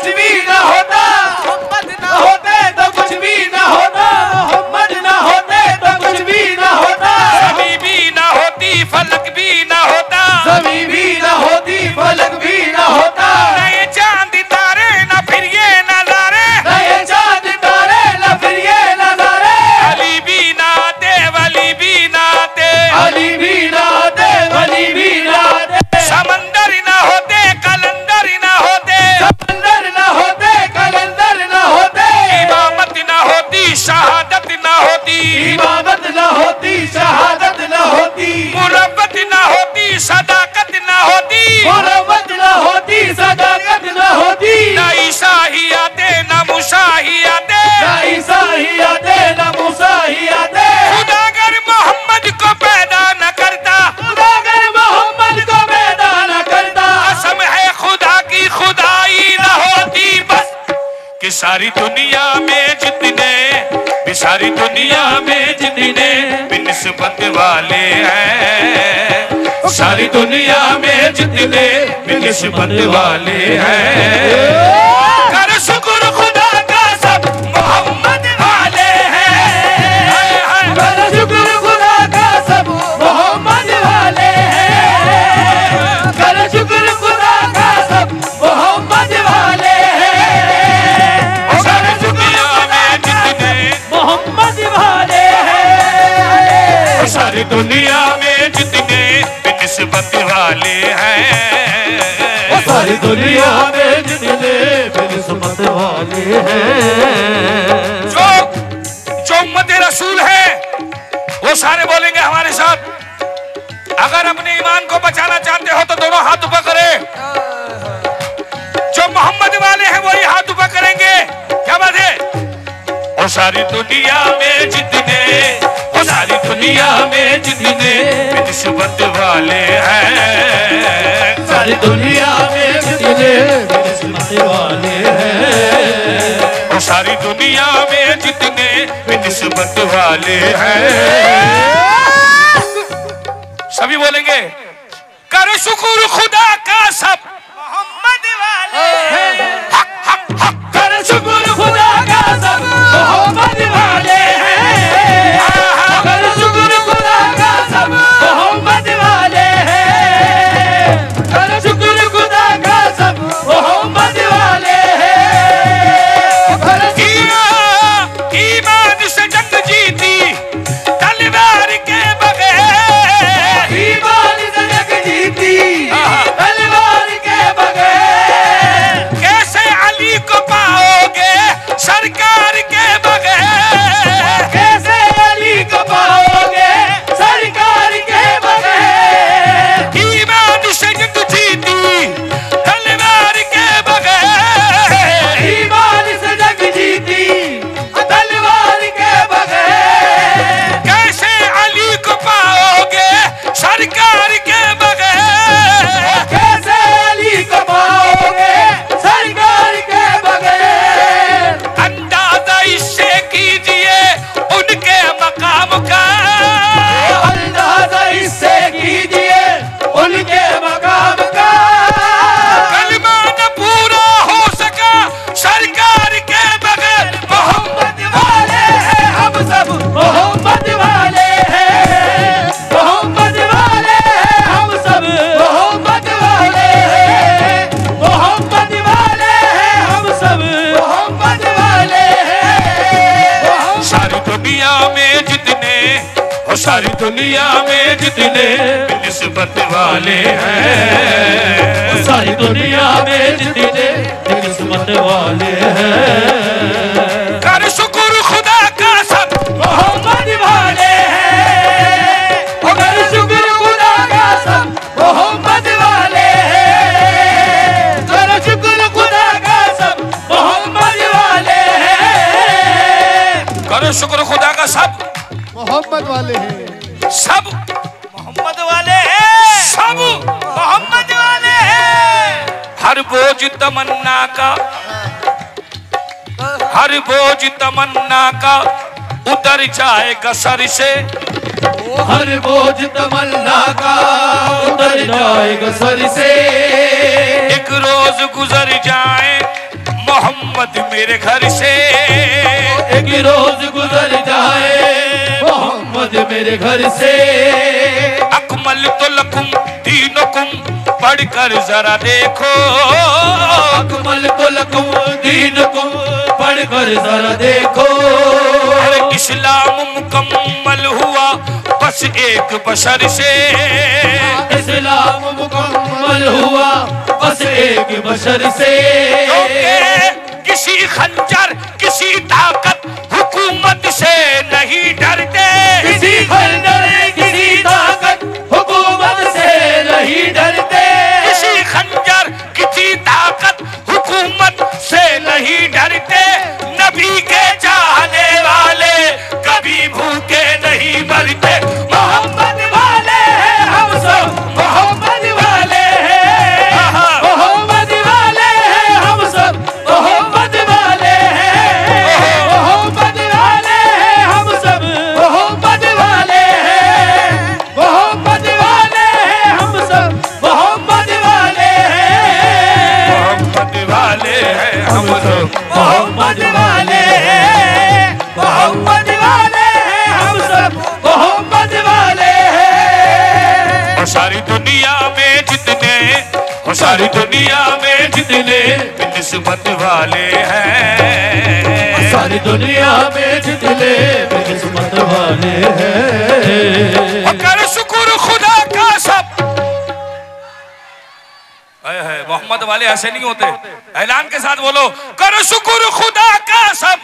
कुछ भी ना होता, मोहम्मद ना होते तो कुछ भी ना होता, मोहम्मद ना होते तो कुछ भी ना होता, ज़मीं भी ना होती फलक भी ना होता, ज़मीं भी ना होती फलक भी ना होता, न ये चांद तारे न फिर ये नजारे, न ये चांद तारे न फिर ये नजारे, अली भी ना आते वली भी ना आते, अली भी ना आते वली भी ना आते, समंदर ना होते कलंदर ना होते, समंदर ना होते कलंदर ना होते, इमामत ना होती शहादत ना होती, इमामत ना होती शहादत ना होती, मुरब्बत ना होती सदाकत ना होती, मुरव्वत ना होती सदाकत ना होती, ना ईसा ही आते ना मूसा ही आते, ना ईसा ही आते ना मूसा ही आते, खुदा अगर मोहम्मद को पैदा न करता, खुदा अगर मोहम्मद को पैदा न करता, कसम है खुदा की खुदाई न होती बस कि सारी दुनिया में जितने भी सारी दुनिया में जितने भी निस्बत वाले हैं, सारी दुनिया में जितने भी निस्बत वाले हैं, कर शुक्र खुदा का सब मोहम्मद वाले हैं, कर शुक्र खुदा का सब मोहम्मद वाले हैं, कर शुक्र खुदा का सब मोहम्मद वाले हैं, सारी दुनिया में जितने मोहम्मद वाले हैं, सारी दुनिया में जितने भी निस्बत वाले हैं, सारी दुनिया में जितने भी निस्बत वाले हैं, जो उम्मत रसूल है वो सारे बोलेंगे हमारे साथ। अगर अपने ईमान को बचाना चाहते हो तो दोनों हाथ ऊपर करें। जो मोहम्मद वाले हैं वही हाथ ऊपर करेंगे। क्या बात है? वो सारी दुनिया में जितने वो सारी दुनिया में जितने निस्बत वाले हैं, सारी दुनिया में जितने भी निस्बत वाले हैं, वो सारी दुनिया में जितने भी निस्बत वाले हैं, सभी बोलेंगे करो शुक्र खुदा का सब मोहम्मद वाले हैं, कर शुक्र खुदा का सब मोहम्मद वाले हैं, कर शुक्र खुदा का सब मोहम्मद वाले हैं, कर शुक्र खुदा का सब मोहम्मद वाले हैं, कर ईमान से जंग जीती तलवार के बगैर, ईमान से जंग जीती तलवार के बगैर, कैसे अली को पाओगे सरकार के बगैर, कैसे अली को पाओगे सरकार के बगैर, ईमान से जंग जीती तलवार के बगैर, ईमान से जंग जीती तलवार के बगैर, कैसे अली को पाओगे सरकार के बगैर, कैसे अली को पाओगे सरकार के बगैर, अंदाजा इससे कीजिए उनके मकाम का, अंदाजा इससे कीजिए उनके मकाम का, कलमा न पूरा हो सका सरकार के बगैर, मोहम्मद वाले हैं हम सब, मोहम्मद वाले हैं, मोहम्मद वाले हैं हम सब, मोहम्मद वाले हैं, मोहम्मद वाले हैं हम सब, मोहम्मद वाले हैं, सारी दुनिया में जितने और सारी दुनिया में जितने भी निस्बत वाले हैं, सारी दुनिया में जितने किस्मत वाले हैं, कर शुक्र खुदा का सब मोहम्मद वाले हैं, कर शुक्र खुदा का सब मोहम्मद वाले हैं, कर शुक्र खुदा का सब मोहम्मद वाले हैं, करो शुक्र खुदा का सब मोहम्मद वाले हैं, सब मोहम्मद वाले हैं, सब मोहम्मद वाले हैं, हर बोझ तमन्ना का हर बोझ तमन्ना का उतर जाएगा सर से, हर बोझ तमन्ना का उतर जाएगा सर से, एक रोज गुजर जाए मेरे घर से एक रोज गुजर जाए मोहम्मद मेरे घर से। अकमल तो लकुम दीनुकुम पढ़कर जरा देखो, अकमल तो लकुम दीनुकुम पढ़कर जरा देखो। इस्लाम मुकम्मल हुआ बस एक बशर से, इस्लाम मुकम्मल हुआ बस एक बशर से। किसी खंजर किसी ताकत हुकूमत से नहीं डरते, किसी खंजर किसी ताकत हुकूमत से नहीं डरते, किसी खंजर किसी ताकत हुकूमत से नहीं डरते। नबी के चाहने वाले कभी भूखे नहीं मरते। मोहम्मद वाले हैं हम सब, मोहम्मद वाले हैं, मोहम्मद वाले हैं हम सब, मोहम्मद वाले हैं, मोहम्मद वाले हैं हम सब, मोहम्मद वाले हैं, मोहम्मद वाले हैं हम सब, मोहम्मद वाले हैं, मोहम्मद वाले हैं हम सब, मोहम्मद वाले हैं, मोहम्मद वाले हैं हम सब, मोहम्मद वाले हैं। और सारी दुनिया में जितने, और सारी दुनिया में जितने निस्बत वाले हैं, सारी दुनिया में जितने किस्मत वाले हैं। और कर शुक्र खुदा का सब। है मोहम्मद वाले ऐसे नहीं होते, ऐलान के साथ बोलो, करो शुक्र खुदा का सब।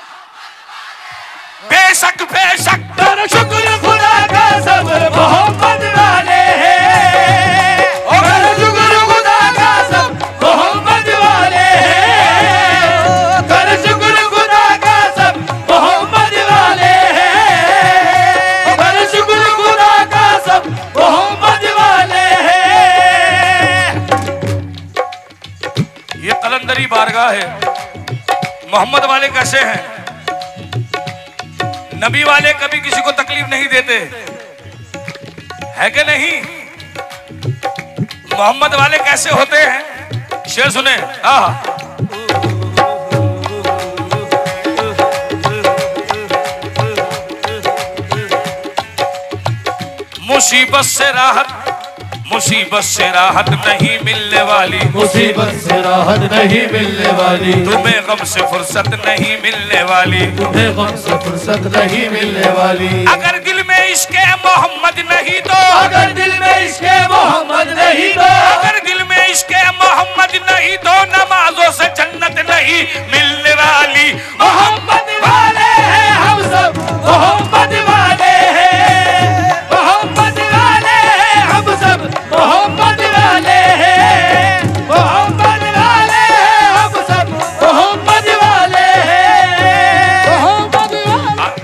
बेशक बेशक करो शुक्र खुदा का सब, मोहम्मद वाले हैं। और करो शुक्र खुदा का सब, मोहम्मद वाले हैं। करो शुक्र खुदा का सब, मोहम्मद वाले हैं। करो शुक्र खुदा का सब, मोहम्मद वाले हैं। ये कलंदरी बारगाह है। मोहम्मद वाले कैसे हैं? नबी वाले कभी किसी को तकलीफ नहीं देते, है कि नहीं? मोहम्मद वाले कैसे होते हैं? शेर सुने। मुसीबत से राहत, मुसीबत से राहत नहीं मिलने वाली, मुसीबत से राहत नहीं मिलने वाली, तुम्हें गम से फुर्सत नहीं मिलने वाली, तुम्हें गम से फुर्सत नहीं मिलने वाली। अगर दिल में इश्क़े मोहम्मद नहीं तो, अगर दिल में इश्क़े मोहम्मद नहीं तो, अगर दिल में इश्क़े मोहम्मद नहीं तो नमाजों से जन्नत नहीं मिलने वाली। मोहम्मद वाले हैं हम सब, मोहम्मद वाले हैं, मोहम्मद वाले हैं हम सब, मोहम्मद वाले हैं, मोहम्मद वाले हैं हम सब, मोहम्मद वाले हैं, मोहम्मद वाले।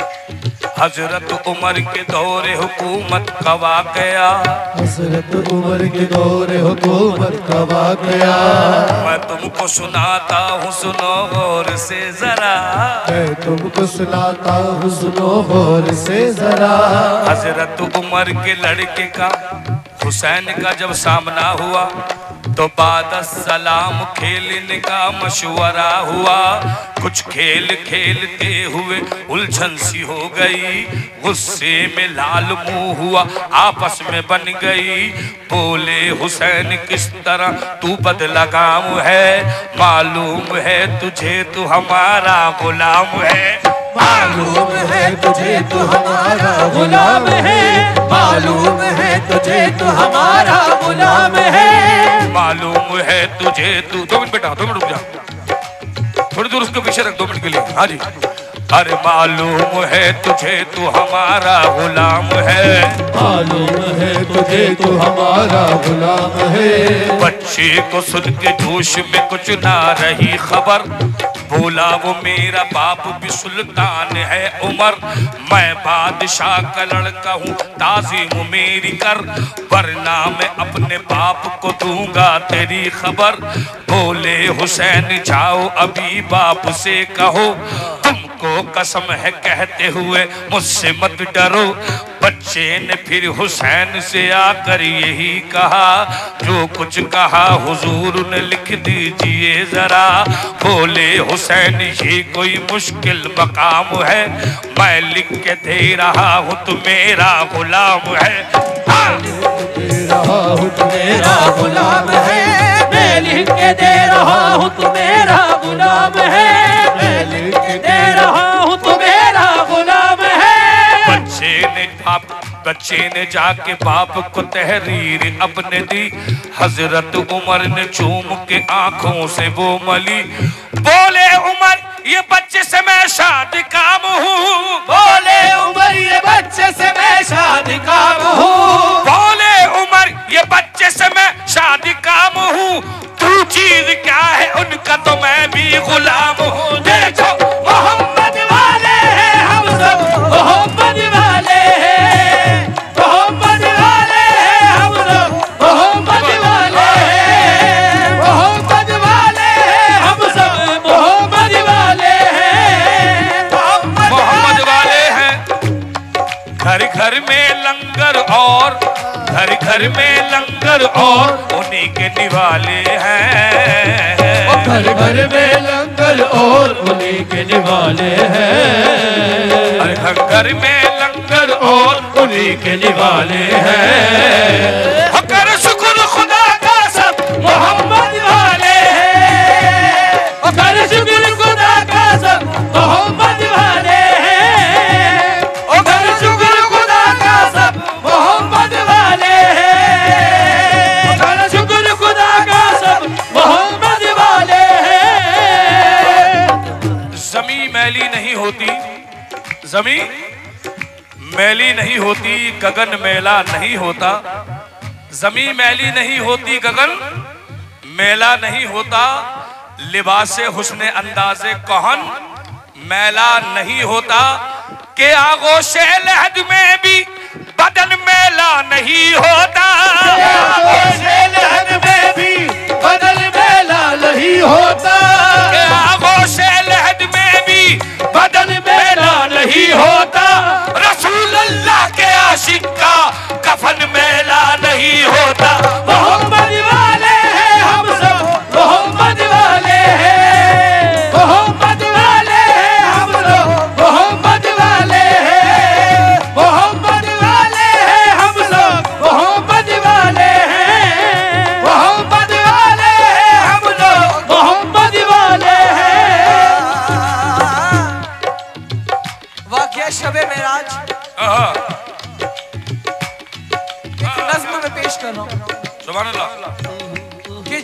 हजरत उमर के दौरे हुकूमत कब आ गया, हजरत उमर के दौरे हुकूमत कब आ गया। मैं तुमको सुनाता हूँ सुनो गौर से जरा, मैं तुमको सुनाता हूँ सुनो गौर से जरा। हजरत उमर के लड़के का हुसैन का जब सामना हुआ तो बाद सलाम खेलने का मशवरा हुआ। कुछ खेल खेलते हुए उलझन सी हो गई, गुस्से में लाल मुंह हुआ, आपस में बन गई। बोले हुसैन किस तरह तू बदलगाम है, मालूम है तुझे तू हमारा गुलाम है, मालूम है तुझे तू हमारा गुलाम है, मालूम है तुझे तू हमारा गुलाम है, मालूम है तुझे तू। 2 मिनट बेटा, 2 मिनट रुक जा, थोड़ी दूर उसके पीछे रख 2 मिनट के लिए। हाँ जी। अरे मालूम है तुझे तू हमारा गुलाम है, मालूम है तुझे तू हमारा गुलाम है। बच्चे को सुन के जोश में कुछ ना रही खबर, बोला वो मेरा बाप भी सुल्तान है उमर, मैं बादशाह का लड़का हूँ, ताज़ीम मेरी कर, वरना मैं अपने बाप को दूंगा तेरी खबर। बोले हुसैन जाओ अभी बाप से कहो, तुम तुमको कसम है कहते हुए मुझसे मत डरो। बच्चे ने फिर हुसैन से आकर यही कहा, जो कुछ कहा हुजूर ने लिख दीजिए जरा। बोले हुसैन ये कोई मुश्किल मकाम है, मैं लिख के दे रहा हूँ तू मेरा गुलाम है। मेरा गुलाम है, मैं लिख के दे रहा हूँ तू मेरा गुलाम है, मैं लिख के दे रहा हूँ तू मेरा गुलाम है। बच्चे ने जाके बाप को तहरीर अपने दी। हजरत उमर ने चूम के आंखों से वो मली। बोले उमर ये बच्चे से मैं शादी काम हूँ। बोले उमर ये बच्चे से मैं शादी काम हूँ। बोले उमर ये बच्चे से मैं शादी काम हूँ। तू चीज क्या है उनका तो मैं भी गुलाम हूँ। देखो मोहम्मद वाले हैं हम सब, मोहम्मद वाले हैं, मोहम्मद वाले हैं हम सब, मोहम्मद वाले हैं, मोहम्मद वाले हैं हम सब, मोहम्मद वाले हैं, मोहम्मद वाले हैं। घर घर में लंगर और घर घर में लंगर और उन्हीं के निवाले हैं। घर घर में लंगर और उन्हीं के निवाले हैं। घर घर में लंगर और उन्हीं के निवाले हैं। कर शुक्र खुदा का सब मोहम्मद वाले हैं। कर शुक्र खुदा का सब मोहम्मद वाले हैं। कर शुक्र खुदा का सब मोहम्मद वाले हैं। कर शुक्र खुदा का सब मोहम्मद वाले हैं। जमी मैली नहीं होती, जमी मैली नहीं होती, गगन मैला नहीं होता। जमी मैली नहीं होती, गगन मैला नहीं होता। लिबासे हुस्ने अंदाजे कहन मैला नहीं होता। के आगोशे लहद में भी बदन मैला नहीं होता। आगोशे लहद में भी बदन मैला नहीं होता। के आगोशे लहद में भी बदन मैला नहीं होता। रसूल अल्लाह के आशिक का कफन मैला नहीं होता। मोहम्मद वाले हैं हम सब, मोहम्मद वाले हैं, मोहम्मद वाले हैं हम लोग, मोहम्मद वाले हैं, मोहम्मद वाले हैं हम लोग, मोहम्मद वाले हैं, मोहम्मद वाले हैं हम लोग, मोहम्मद वाले हैं। वाक़या शब-ए मेराज नज़्म में पेश कर रहा हूँ। सुभान अल्लाह। कि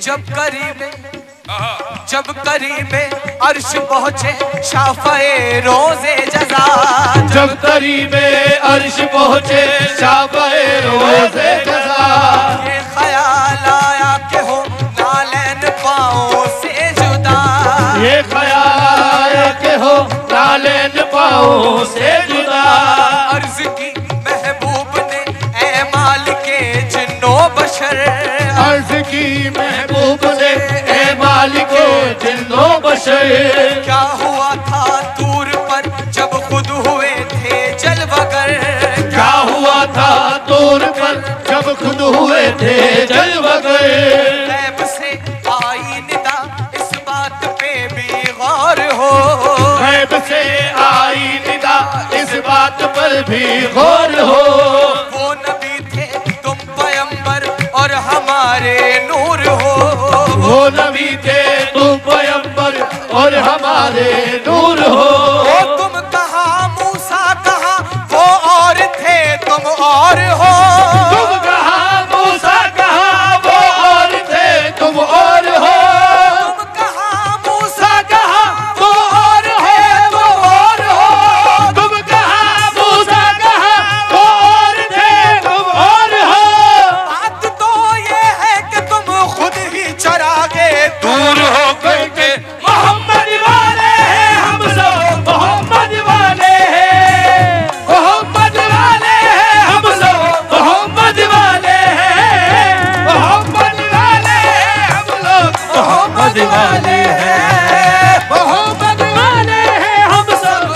जब करीबे अर्श पहुँचे शाफ़े रोज़े जज़ा। जब करीबे अर्श पहुँचे शाफ़े रोज़े जज़ा। ये ख्याल आया कि हो नालैन पाँव से जुदा। ये ख्याल आया कि हो नालैन पाँव से जुदा। अर्ज़ की महबूब ने ऐ मालिके जिन्नो बशर। अर्ज़ की महबूब ने ऐ मालिके जिन्नो बशर। क्या हुआ था दूर पर जब खुद हुए थे जलवगर। क्या हुआ था दूर पर जब खुद हुए थे जलवगर। गैब से आई निदा इस बात पे भी गौर हो। गैब से आई निदा इस बात पर भी गौर हो। वो नबी थे तुम पैगंबर और हमारे नूर हो। वो नबी थे तुम पैगंबर और हमारे नूर हो। तुम कहाँ मूसा कहाँ वो और थे तुम और हो। तुम कहाँ मूसा कहाँ वो और थे तुम और हो। तुम कहाँ मूसा कहाँ वो और है वो और हो। तुम कहाँ मूसा कहाँ वो और थे तुम और हो। बात तो ये है कि तुम खुद ही चरागे दूर हो करके। मोहम्मद वाले हैं हम सब, मोहम्मद वाले हैं, मोहम्मद वाले हैं हम सब, मोहम्मद वाले हैं, मोहम्मद वाले हैं हम लोग, मोहम्मद वाले हैं, मोहम्मद वाले हैं हम सब,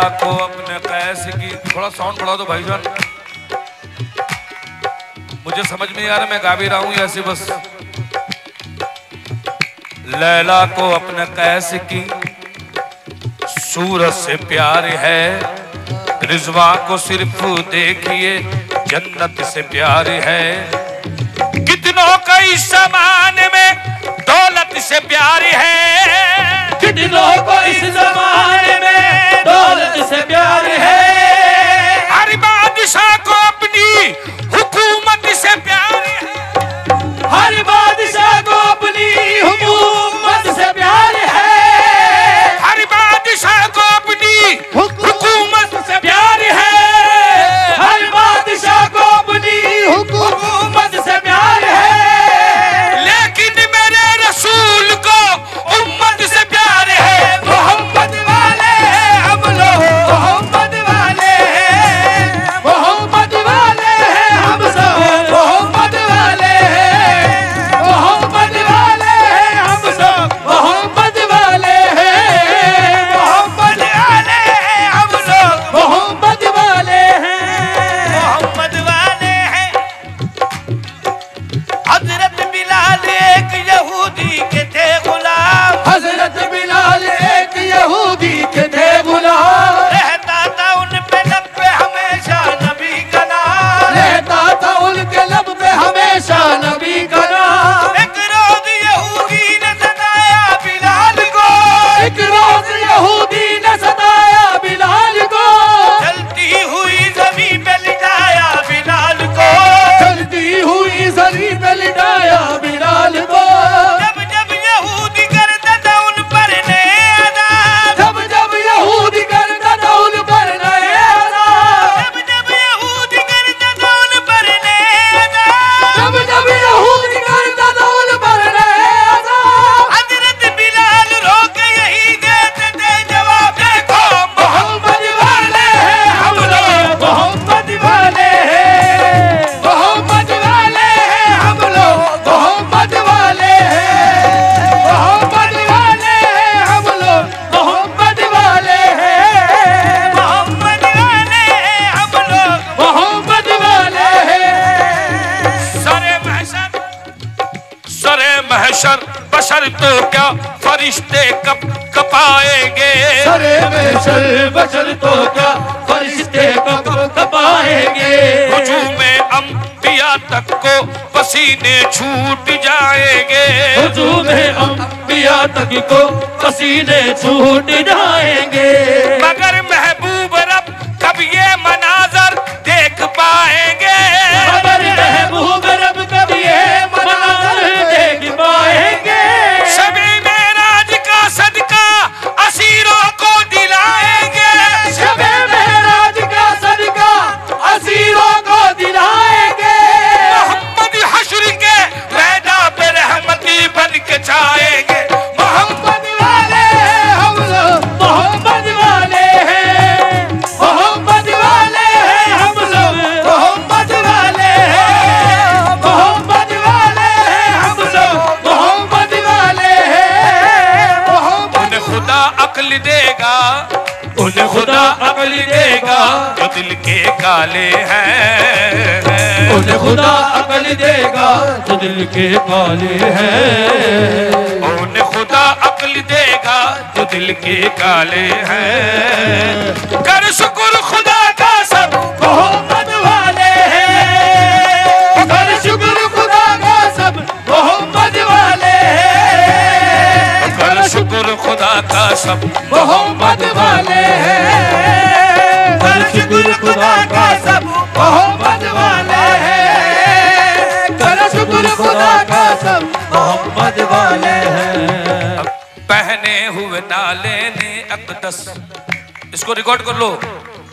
को अपने कैस की, थोड़ा साउंड बढ़ा दो भाईजान, मुझे समझ में आ रहा मैं गा भी रहा हूं ऐसे बस। लैला को अपने कैस की सूरत से प्यार है, रिजवा को सिर्फ देखिए जन्नत से प्यार है। कितनों का इस जमाने में दौलत से प्यार है, कितनों को इस जमाने में दौलत से प्यार है। हर बादशाह को अपनी हुकूमत से प्यार है, हर बादशाह को अपनी हुकूमत से प्यार है, हर बादशाह को अपनी हुकूमत से प्यार है, हर बादशाह को अपनी हुकूमत से प्यार है। लेकिन मेरे रसूल को उम्मत से प्यार है। मोहम्मद वाले हैं हम लोग, मोहम्मद वाले हैं, मोहम्मद वाले हैं हम सब, मोहम्मद वाले हैं, मोहम्मद वाले हैं हम सब, मोहम्मद वाले हैं, मोहम्मद वाले हैं हम लोग, मोहम्मद वाले हैं, मोहम्मद वाले हैं। हजरत बिलाल एक यहूदी के थे गुलाम, हजरत बिलाल एक यहूदी के थे गुलाम, रहता था उन पे लब पे हमेशा नबी का नाम, रहता था उनके लब पे हमेशा नबी का नाम। एक रोज यहूदी ने सताया बिलाल को, एक रोज यहूदी ने सताया बिलाल को, चलती हुई जमीन पे लिटाया बिलाल को, चलती हुई जमीन पे लिटाया बिलाल को। जब जब यहूदी करता था उन पर नेज़ाब, जब जब यहूदी करता था उन पर नए अज़ाब, जब जब यहूदी करता था उन पर नेज़ाब, जब जब यहूदी करता था उन पर नए अज़ाब। हजरत बिलाल रो के यही देते थे जवाब, देखो मोहम्मद वाले हैं हम लोग, मोहम्मद वाले हैं, मोहम्मद वाले हैं हम लोग, मोहम्मद वाले हैं, मोहम्मद वाले हैं हम लोग, मोहम्मद वाले हैं, मोहम्मद वाले हैं हम लोग। मोहम्मद वाले हैं। सरे महशर बशर तो क्या फरिश्ते कब कपाएंगे। सरे महशर बशर तो क्या फरिश्ते कब कपाएंगे। हुजूम अंबिया तक को पसीने छूट जाएंगे। हुजूम अंबिया तक को पसीने छूट जाएंगे। मगर महबूब रब कब ये मनाजर देख पाएंगे। मगर महबूब रब कब ये मनाज़र देख पाएंगे। शबे मेराज का सदका असीरों को दिलाएंगे। शबे मेराज का सदका असीरों को दिलाएंगे। मोहम्मद हश्र के मैदान पे रहमती बन के जाएंगे। मोहम्मद वाले हैं हम लोग, मोहम्मद वाले हैं, मोहम्मद वाले हैं हम लोग, मोहम्मद वाले हैं, मोहम्मद वाले हैं हम लोग, मोहम्मद वाले हैं, मोहम्मद। उन्हें खुदा अक्ल देगा, उन्हें खुदा अक्ल देगा, जो दिल के काले हैं। उन्हें खुदा अक्ल देगा, जो दिल के काले हैं। उन्हें खुदा अक्ल देगा, जो दिल के काले हैं। कर शुक्र खुदा का सब मोहम्मद वाले हैं। कर शुक्र खुदा का सब मोहम्मद वाले हैं। कर शुक्र खुदा का सब मोहम्मद वाले हैं। कर शुक्र खुदा का सब मोहम्मद वाले हैं। कर शुक्र खुदा का सब मोहम्मद वाले हैं। पहने हुए नाले ने अकदस, इसको रिकॉर्ड कर लो।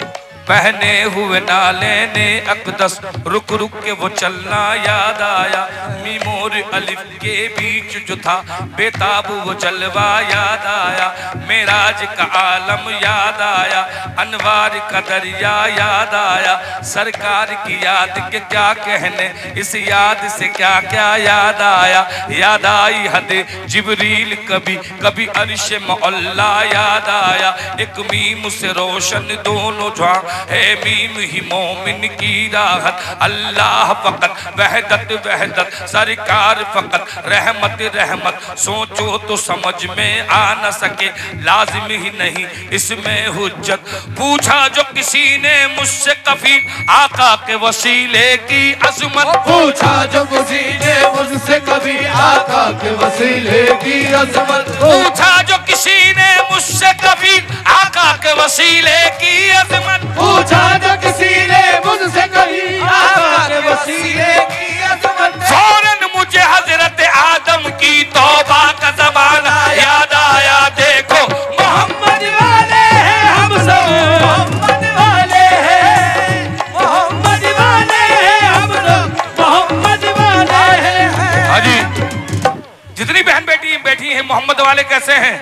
पहने हुए नाले ने अकदस, रुक रुक के वो चलना याद आया। मीमोर अलिफ के बीच जो था बेताब वो जलवा याद आया। मेराज का आलम याद आया, अनवार का दरिया याद आया। सरकार की याद के क्या कहने, इस याद से क्या क्या याद आया। याद आई हद जिबरील कभी कभी अर्श मौला याद आया। एक मीम से रोशन दोनों जहां है, मीम ही मोमिन की राहत। अल्लाह फकत वहदत वहदत, सरकार फकत रहमत रहमत। सोचो तो समझ में आ न सके, लाजिम ही नहीं इसमें हुज्जत। पूछा जो किसी ने मुझसे कफी आका के वसीले की अजमत। पूछा जो किसी ने मुझसे कभी आका के वसीले की अजमत। पूछा जो किसी ने मुझसे कभी आका के वसीले की अजमत। पूछा जो किसी ने मुझसे कभी आका के वसीले की अजमत। फौरन मुझे हजरत आदम की तौबा का ज़माना याद आया। देखो मोहम्मद वाले हैं हम सब, मोहम्मद वाले हैं, मोहम्मद वाले हैं हम सब, मोहम्मद वाले हैं। हाजी जितनी बहन बेटी बैठी हैं मोहम्मद वाले कैसे हैं?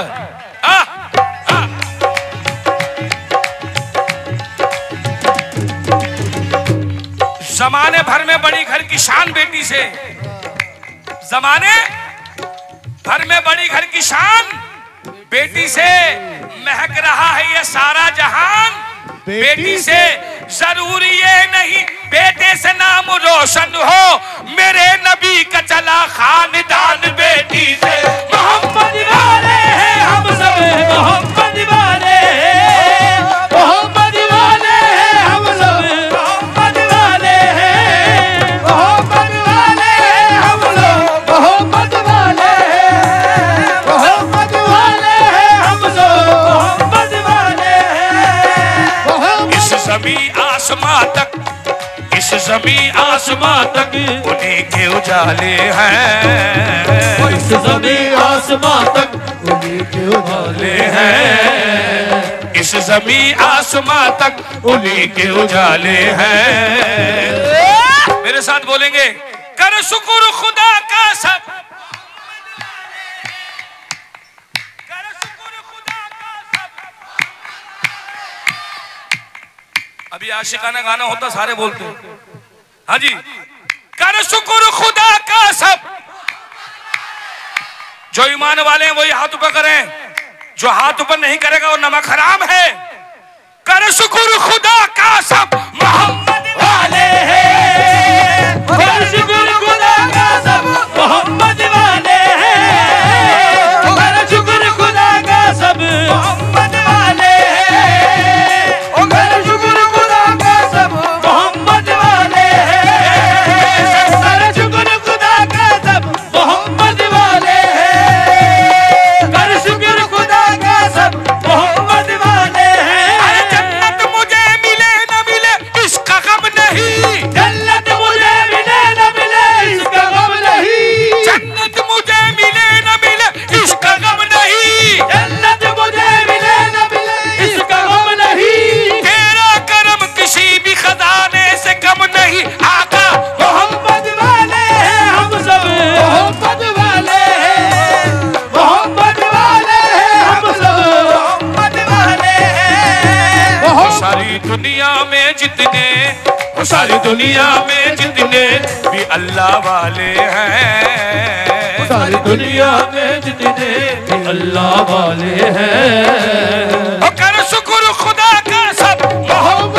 जमाने भर में बड़ी घर की शान बेटी से, जमाने भर में बड़ी घर की शान बेटी से महक रहा है ये सारा जहान। बेटी से जरूरी ये नहीं बेटे से नाम रोशन हो, मेरे नबी का चला खानदान बेटी से। मोहम्मद वाले हैं हम सब, मोहम्मद वाले हैं, मोहम्मद वाले हैं हम सब, मोहम्मद वाले हैं, मोहम्मद वाले हैं हम लोग, मोहम्मद वाले हैं, मोहम्मद वाले हैं हम सब, मोहम्मद वाले हैं। इस ज़मीं आसमां तक, इस ज़मीं आसमां तक उन्हीं के उजाले हैं। इस ज़मीं आसमां तक उन्हीं के उजाले हैं। इस ज़मीं आसमां तक उन्हीं के उजाले हैं। मेरे साथ बोलेंगे, कर शुक्र खुदा का सब, कर शुक्र खुदा का सब। अभी आशिकाना गाना होता सारे बोलते हैं। हाँ जी, कर शुक्र खुदा का सब। जो ईमान वाले हैं वही हाथ ऊपर करें, जो हाथ ऊपर नहीं करेगा वो नमक हराम है। कर शुक्र खुदा का सब, मोहम्मद वाले हैं, कर शुक्र खुदा का सब, मोहम्मद वाले हैं, कर शुक्र खुदा का सब, मोहम्मद वाले हैं, कर शुक्र खुदा का सब, मोहम्मद वाले हैं, कर शुक्र खुदा का सब, मोहम्मद वाले हैं, कर शुक्र खुदा का सब, मोहम्मद वाले हैं। जन्नत मुझे मिले न मिले इसका गम नहीं, जन्नत मुझे मिले न मिले इसका गम नहीं, जन्नत मुझे मिले न मिले इसका गम नहीं, जन्नत मुझे मिले न मिले इसका गम नहीं। तेरा करम किसी भी खजाने से कम नहीं। आका मोहम्मद वाले हैं हम सब, मोहम्मद वाले हैं, मोहम्मद वाले हैं हम सब, मोहम्मद वाले हैं। सारी दुनिया में जितने, सारी दुनिया में जितने भी अल्लाह वाले हैं, सारी दुनिया में जितने भी अल्लाह वाले हैं, कर शुक्र खुदा का सब, मोहम्मद